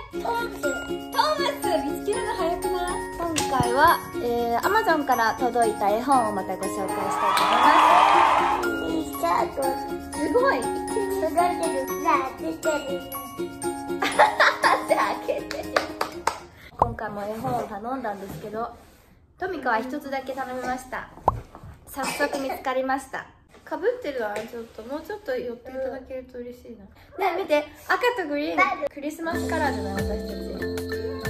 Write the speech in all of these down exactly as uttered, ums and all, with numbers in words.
トーマス。 トーマス見つけるの早くない？今回は、えー、アマゾンから届いた絵本をまたご紹介したいと思います。すごい。 育てる。じゃあ出てる。 じゃあ開けて。今回も絵本を頼んだんですけど、トミカは一つだけ頼みました。早速見つかりました。かぶってるわ。ちょっともうちょっと寄っていただけると嬉しいな。ね、見て、赤とグリーン、クリスマスカラーじゃない、私たち。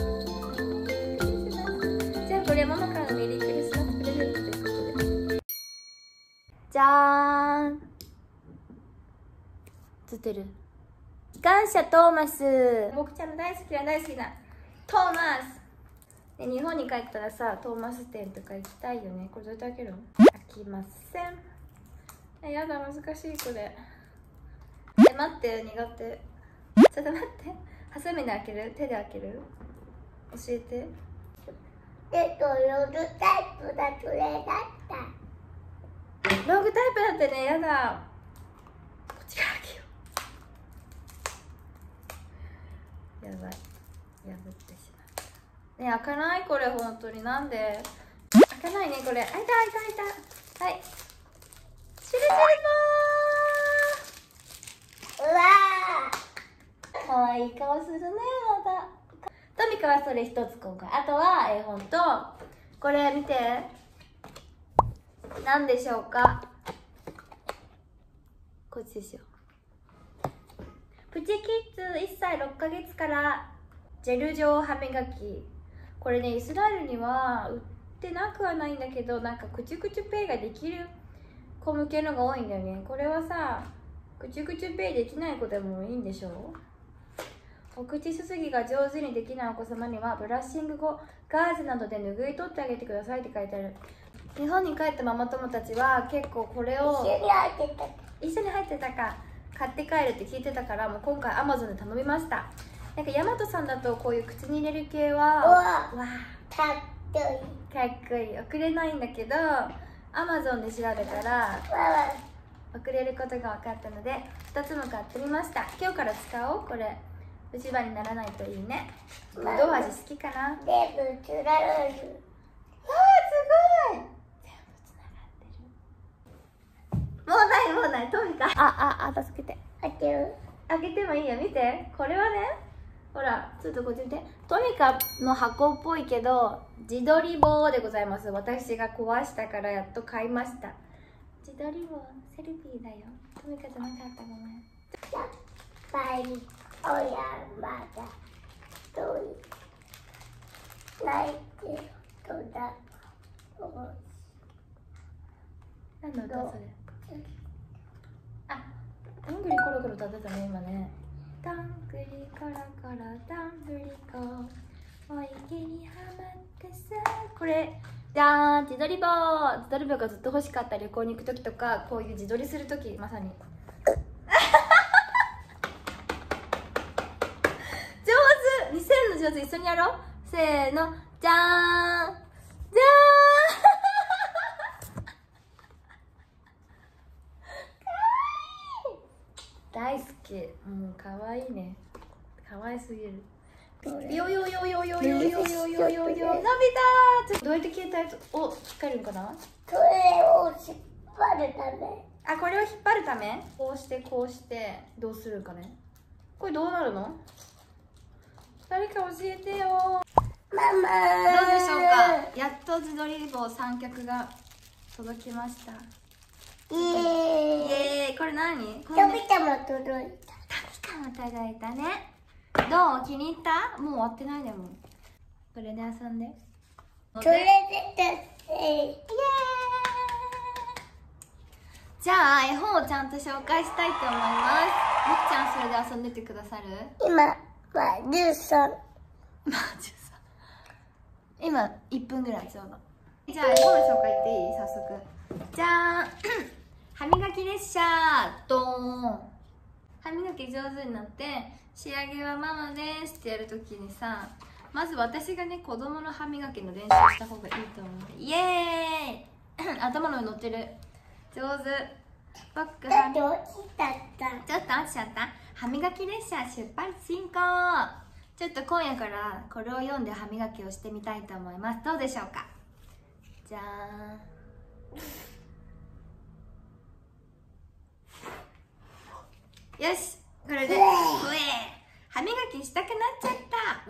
じゃあこれママからのメリークリスマスプレゼントということで。じゃーん。映ってる。機関車トーマス。僕ちゃんの大好きな大好きなトーマス。で日本に帰ったらさ、トーマス店とか行きたいよね。これどうやって開けるの？開きません。え、やだ、難しいこれ。え、待って、苦手。ちょっと待って。ハサミで開ける？手で開ける？教えて。 えっと、ログタイプだとれだった。 ロングタイプだってね、やだ。こっちから開けよう。やばい。破ってしまった。ね、開かないこれ、本当に。なんで開かないね、これ。開いた、開いた、開いた。はい。シルシルボー。うわー。かわいい顔するね、また。トミカはそれ一つ今回。あとは絵本と、これ見て。何でしょうか。こっちでしょ。プチキッズいっさいろっかげつからジェル状歯磨き。これね、イスラエルには売ってなくはないんだけど、なんかクチュクチュペイができる子向けのが多いんだよね。これはさ、クチュクチュペイできない子でもいいんでしょ。お口すすぎが上手にできないお子様にはブラッシング後ガーゼなどで拭い取ってあげてくださいって書いてある。日本に帰ったママ友たちは結構これを一緒に入ってた。 一緒に入ってたか買って帰るって聞いてたから、もう今回アマゾンで頼みました。なんかヤマトさんだとこういう口に入れる系はうわ、 わかっこいい。 かっこいい。送れないんだけどアマゾンで調べたらわわ。 送れることが分かったのでふたつも買ってみました。今日から使おう。これ虫歯にならないといいね。ぶどう味好きかな。 全部つながる。 わー、すごい。全部つながってる。もうないもうない。トミカ。あああ、助けて。 開ける。 開けてもいいよ。見て、これはね、ほら、ちょっとこっち見て。トミカの箱っぽいけど自撮り棒でございます。私が壊したからやっと買いました。自撮り棒、セルフィーだよ。トミカじゃなかった、ごめん。 やっぱりおやまだとい泣いてるとだ。 何の歌それ。あ、どんぐりころころ歌ってたね、今ね。どんぐりころころどんぐりこお池にはまってさ。これじゃーん、自撮り棒。自撮り棒がずっと欲しかった。旅行に行く時とかこういう自撮りする時、まさに上手。見せるの上手。一緒にやろう。せーの、じゃーんじゃーん大好き。もう可愛いね。可愛すぎる。よよよよよよよよよよよ。伸びたー。ちょっとどうやって消えたやつを引っかけるんかな。 それを引っ張るため。 あ、これを引っ張るため。こうしてこうしてどうするかね。これどうなるの？誰か教えてよ。 ママどうでしょうか。やっと自撮り棒三脚が届きました。 イエーイ。 イエーイ。これ何？ トビタも届いた。 トミカも届いたね。どう？気に入った？もう終わってないでも。これで遊んで。 それでだってイエーイ。 じゃあ絵本をちゃんと紹介したいと思います。みっちゃんそれで遊んでてくださる？ 今はじゅうさん。 まあじゅうさん。今いっぷんぐらいちょうど。じゃあ絵本の紹介いっていい？早速。じゃーん。歯磨き列車ドーン。歯磨き上手になって仕上げはママですってやるときにさ、まず私がね子供の歯磨きの練習した方がいいと思う。イエーイ。頭の上乗ってる。上手。僕だって落ちたった。 ちょっと落ちちゃった。歯磨き列車出発進行。 ちょっと今夜からこれを読んで歯磨きをしてみたいと思います。どうでしょうか。じゃーん。よし、これでうえ歯磨きしたくなっちゃった。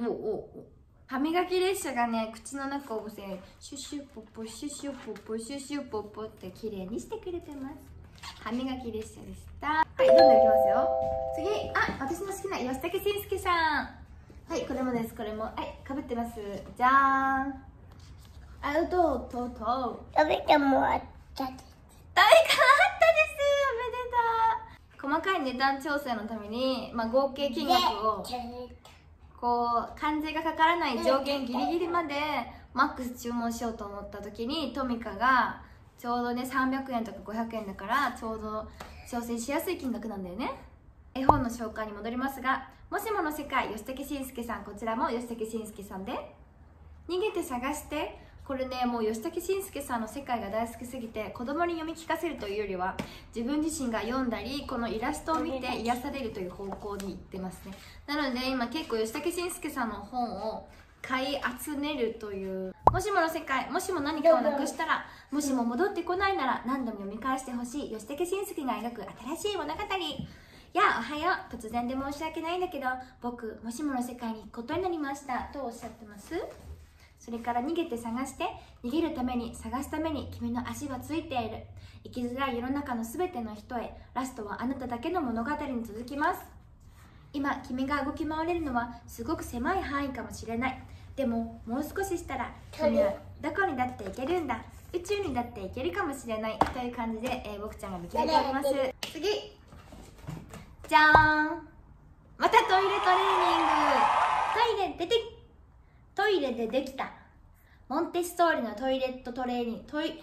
おおお歯磨き列車がね、口の中をシュッシュポポシュッシュポポシュッシュポポって綺麗にしてくれてます。歯磨き列車でした。はい、どんどんいきますよ。次、あ、私の好きな吉武慎介さん。はい、これもです、これも。はい、かぶってます。じゃーん。あ、とうとうとう。 食べてもらったです。 大変あったです。おめでとう。細かい値段調整のために、まあ、合計金額をこう関税がかからない上限ギリギリまでマックス注文しようと思った時に、トミカがちょうどねさんびゃくえんとかごひゃくえんだから、ちょうど調整しやすい金額なんだよね。絵本の紹介に戻りますが、もしもの世界、吉武慎介さん、こちらも吉武慎介さんで逃げて探して。これね、もう吉武慎介さんの世界が大好きすぎて、子供に読み聞かせるというよりは自分自身が読んだり、このイラストを見て癒されるという方向に行ってますね。なので今結構吉武慎介さんの本を買い集めるという、もしもの世界、もしも何かをなくしたら、もしも戻ってこないなら何度も読み返してほしい吉武慎介が描く新しい物語。やあ、おはよう。突然で申し訳ないんだけど、僕もしもの世界に行くことになりましたとおっしゃってます。それから逃げて探して、逃げるために探すために君の足はついている。生きづらい世の中のすべての人へ、ラストはあなただけの物語に続きます。今君が動き回れるのはすごく狭い範囲かもしれない。でももう少ししたら君はどこにだって行けるんだ。宇宙にだって行けるかもしれないという感じで、えー、僕ちゃんが見つめております。次、じゃーん。またトイレトレーニング。トイレ出てトイレでできたモンテッソーリのトイレットトレーニングトイ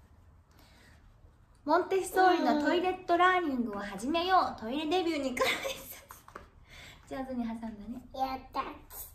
モンテッソーリのトイレットラーニングを始めよう。トイレデビューに関して上手に挟んだね。 やった。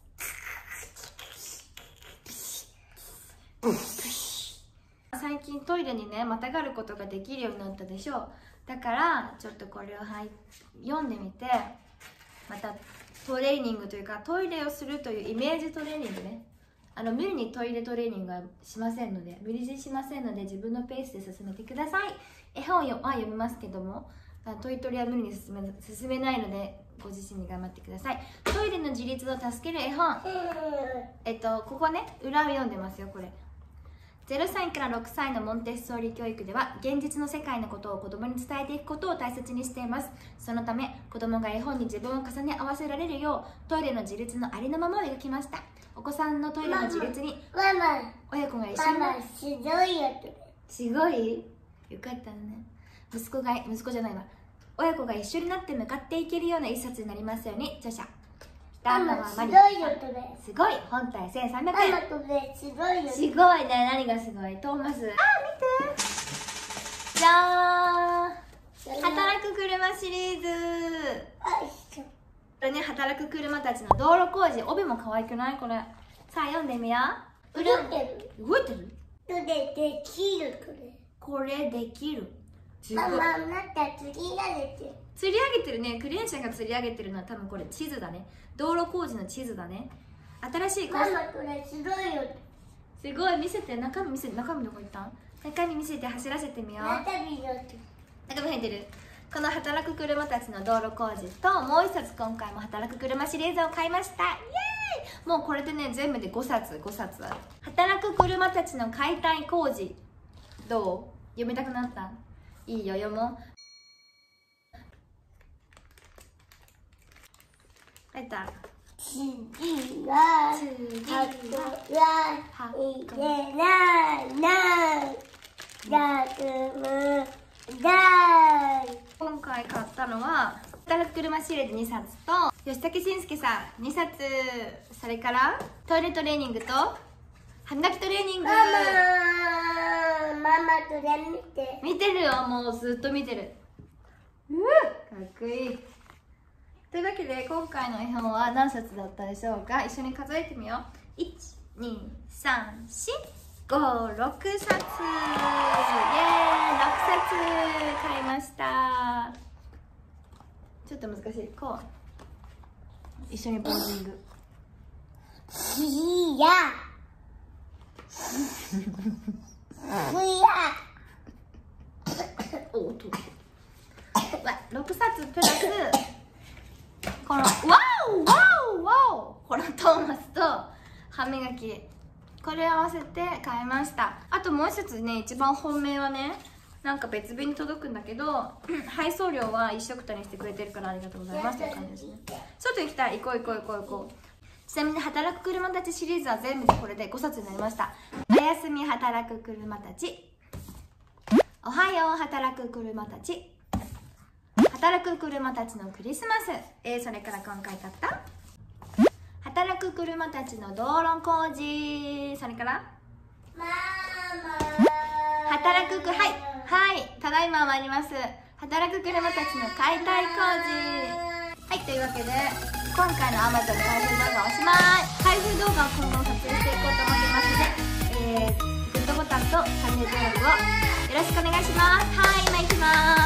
最近トイレにねまたがることができるようになったでしょう。だからちょっとこれを、はい、読んでみて、またトレーニングというかトイレをするというイメージトレーニングね。あの無理にトイレトレーニングはしませんので、無理強いしませんので、自分のペースで進めてください。絵本は読みますけども、トイトレは無理に進め進めないので、ご自身に頑張ってください。トイレの自立を助ける絵本、えっとここね、裏を読んでますよ。これゼロさいからろくさいのモンテッソーリ教育では、現実の世界のことを子供に伝えていくことを大切にしています。そのため子供が絵本に自分を重ね合わせられるよう、トイレの自立のありのままを描きました。お子さんのトイレの自立にママ親子が一緒にママすごいやつ。 すごいよかったね。息子が息子じゃないわ親子が一緒になって向かっていけるような一冊になりますように。著者ママすごいよとね。 すごい。本体せんさんびゃくえん。 ママとねすごいよ。 すごいね。何がすごい？トーマス。あ、見て。じゃーん。働く車シリーズ。 あ、一緒。 これね、働く車たちの道路工事。帯も可愛くない？これ。さあ読んでみよう。 動いてる。 動いてる？ それできるこれ。 これできる。 ママなんか釣り上げてる。 釣り上げてるね。クレーン車が釣り上げてるのは多分これ地図だね。道路工事の地図だね。新しいママこれすごいよ。 すごい。見せて。中身見せて。中身どこ行ったん？中身見せて。走らせてみよう。 中身よと。 中身入ってる。この働く車たちの道路工事と、もう一冊今回も働く車シリーズを買いました。イエーイ。もうこれでね全部でごさつごさつある。働く車たちの解体工事。どう？読みたくなった？いいよ、読もう。入った。 次は次はは入れないないだくむだい。 今回買ったのは働く車シリーズにさつと、吉武慎介さんにさつ、それからトイレトレーニングと歯磨きトレーニング。 ママママとれ見て。 見てるよ。もうずっと見てる。うわかっこいい。というわけで今回の絵本は何冊だったでしょうか。一緒に数えてみよう。いち、に、さん、し、ご、ろくさつ。イエーイ、ろくさつ買いました。ちょっと難しい。こう一緒にポージング。 しやふやお音ろくさつプラスこのワオワオワオこのトーマスと歯磨き、これ合わせて買いました。あともう一つね、一番本命はね、なんか別便に届くんだけど配送料は一緒くたにしてくれてるからありがとうございますって感じですね。外行きたい、行こう行こう行こう行こう。ちなみに働く車たちシリーズは全部でこれでごさつになりました。おやすみ働く車たち、おはよう働く車たち、働く車たちのクリスマス、えー、それから今回買った働く車たちの道路工事、それからママ働くくはいはいただいま参ります。働く車たちの解体工事。はい、というわけで今回の Amazon 開封動画おしまい。開封動画を今後も撮影していこうと思ってますので、えー、グッドボタンとチャンネル登録をよろしくお願いします。はい、今行きます。